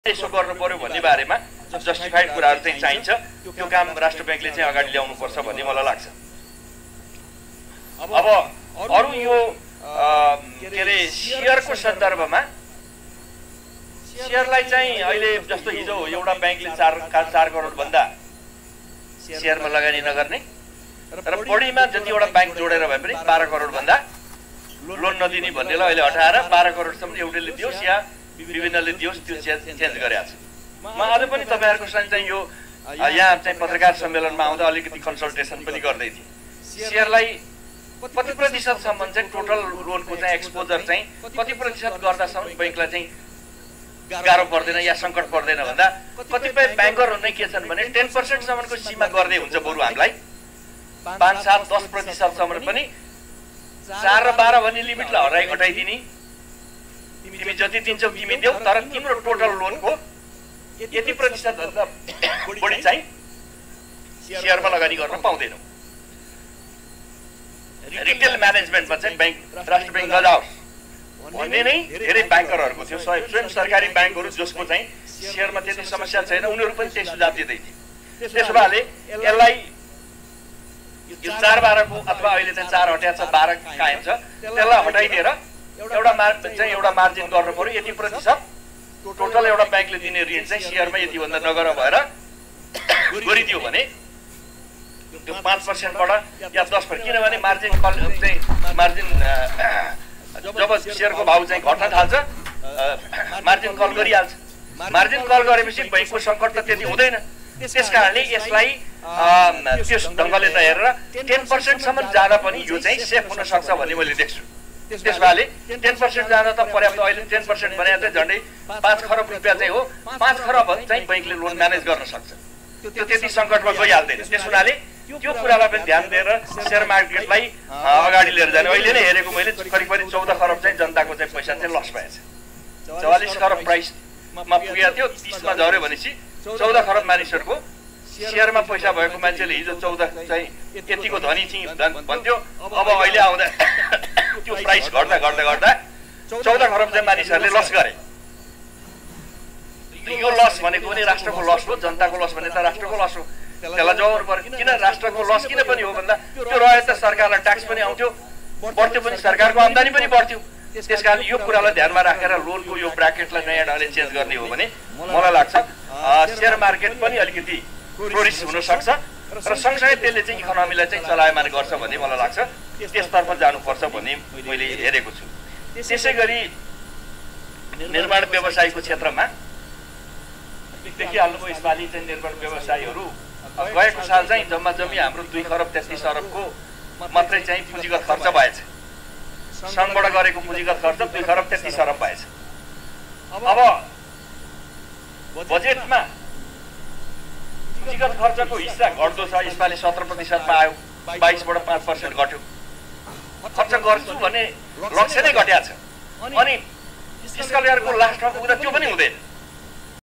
यसो गर्नु पर्यो भन्ने बारेमा जस्टिफाइड कुराहरू चाहिँ चाहिन्छ। त्यो काम राष्ट्र बैंकले चाहिँ अगाडि ल्याउनु पर्छ भन्ने मलाई लाग्छ। अब अरु यो के अरे शेयरको सन्दर्भमा शेयरलाई चाहिँ अहिले जस्तो हिजो एउटा बैंकले 4 करोड भन्दा शेयरमा लगानी नगर्ने र बढीमा जतिवटा बैंक जोडेर भए पनि 12 करोड भन्दा लोन नदिने भन्नेलाई अहिले हटाएर 12 करोडसम्म एउटैले दियोस् या विभिन्नले दियोस् त्यो चेन्ज गरेको छ। म आज पनि तपाईहरुको सँग चाहिँ यो यहाँ चाहिँ पत्रकार सम्मेलनमा आउँदा अलिकति कन्सल्टेसन पनि गर्दै थिए। शेयरलाई कति प्रतिशतसम्म चाहिँ टोटल लोनको चाहिँ एक्सपोजर चाहिँ कति प्रतिशत गर्दासम्म बैंकलाई चाहिँ गाह्रो पर्दैन या संकट पर्दैन भन्दा कतिपय बैंकरहरु नै के छन् भने 10% सम्मको सीमा गर्दै हुन्छ बरु हामीलाई 5, 7, 10% सम्म पनि 4 र 12 भन्ने लिमिटलाई हटाइदिने तिमी जति दिन्छौ तिमी देऊ तर तिम्रो टोटल लोनको यति प्रतिशत भन्दा बढी चाहिँ शेयरमा लगानी गर्न पाउँदैनौ। रिटेल म्यानेजमेन्टमा चाहिँ बैंक राष्ट्र बैंक नजाओस् भन्ने नै धेरै बैंकरहरुको थियो। स्वयं सरकारी बैंकहरु जसको चाहिँ शेयरमा त्यति समस्या छैन उनीहरु पनि त्यही सुझाव दिँदै थिए। त्यसोभए यसलाई यो 4-12 को अथवा अहिले चाहिँ 4 हट्या छ 12 कायम छ त्यसलाई हटाइदिएर एउटा मार्जिन गर्नु पर्यो। यति प्रतिशत टोटल एउटा बैंकले दिने ऋण चाहिँ शेयरमा यति भन्दा नगर भएर गरिदियो भने त्यो 5% बाट या 10% किनभने मार्जिन कल चाहिँ मार्जिन जब शेयरको भाउ चाहिँ घट्न थाल्छ मार्जिन कल गरिहाल्छ। मार्जिन कल गरेपछि बैंकको संकट त त्यति हुँदैन। त्यसकारणले यसलाई त्यस ढंगले त हेरेर 10% सम्म जाँदा पनि यो चाहिँ सेफ हुन सक्छ भन्ने मैले देख्छु। त्यसबाले 10% जाँदा त पर्याप्त। अहिले 10% भने चाहिँ झन्डै 5 खरब रुपैयाँ चाहिँ हो। 5 खरब चाहिँ बैंकले लोन म्यानेज गर्न सक्छ। त्यो त्यति संकटमा गइहाल्दैन। त्यसुनाले त्यो कुरालाई पनि ध्यान दिएर शेयर मार्केटलाई अगाडि लिएर जाने। अहिले नै हेरेको मैले करिब 14 खरब चाहिँ जनताको चाहिँ पैसा चाहिँ लस भएछ। 44 खरब प्राइसमा पुगेको थियो 30 मा झर्यो भनेपछि 14 खरब मानिसहरुको शेयरमा पैसा भएको मान्छेले हिजो 14 चाहिँ यतिको धनी थिए भन्थ्यो। अब अहिले आउँदा त्यो प्राइस घट्दा 14 खरब चाहिँ मानिसहरुले लस गरे। यो लस भनेको पनि राष्ट्रको लस हो। जनताको लस भने त राष्ट्रको लस हो। त्यसलाई जोगाउनु पर्यो। किन राष्ट्रको लस किन पनि हो भन्दा त्यो रहे त सरकारलाई ट्याक्स पनि आउँथ्यो बढ्थ्यो पनि सरकारको आम्दानी पनि बढ्थ्यो। त्यसकारण यो कुरालाई ध्यानमा राखेर लोनको यो ब्र्याकेटलाई नयाँ ढंगले चेन्ज गर्ने हो भने मलाई लाग्छ शेयर मार्केट पनि अलिकति फ्लोरिश हुन सक्छ र सँगसँगै त्यसले चाहिँ इकोनोमीलाई चाहिँ चलायमान गर्छ भन्ने मलाई लाग्छ। त्यसतर्फ जानुपर्छ भन्ने मैले हेरेको छु। त्यसैगरी निर्माण व्यवसायको क्षेत्रमा देखिहाल्नुभयो यसपालि चाहिँ निर्माण व्यवसायीहरु गएको साल चाहिँ जम्मा हाम्रो 2 खरब 33 अरबको मात्रै चाहिँ पुँजीगत खर्च भएछ। संघबाट गरेको पुँजीगत खर्च 2 खरब 33 अरब भएछ। अब बजेटमा पुँजीगत खर्चको हिस्सा घट्दो छ। यसपालि 17% मा आयो 22 बाट 5% घट्यो। खर्च गर्छु भन्ने लक्ष्य नै घट्या छ। अनि फिस्कल इयरको लास्टमा पुग्दा त्यो पनि हुँदैन।